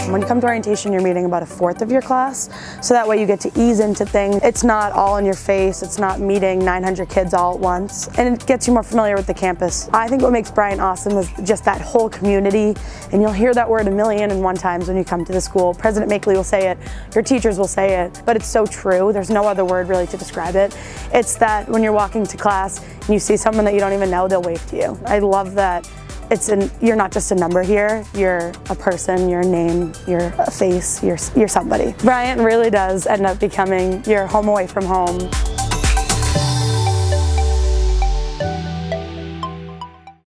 When you come to orientation, you're meeting about 1/4 of your class, so that way you get to ease into things. It's not all in your face, it's not meeting 900 kids all at once, and it gets you more familiar with the campus. I think what makes Bryant awesome is just that whole community, and you'll hear that word 1,000,001 times when you come to the school. President Makeley will say it, your teachers will say it, but it's so true. There's no other word really to describe it. It's that when you're walking to class and you see someone that you don't even know, they'll wave to you. I love that. You're not just a number here, you're a person, you're a name, you're a face, you're somebody. Bryant really does end up becoming your home away from home.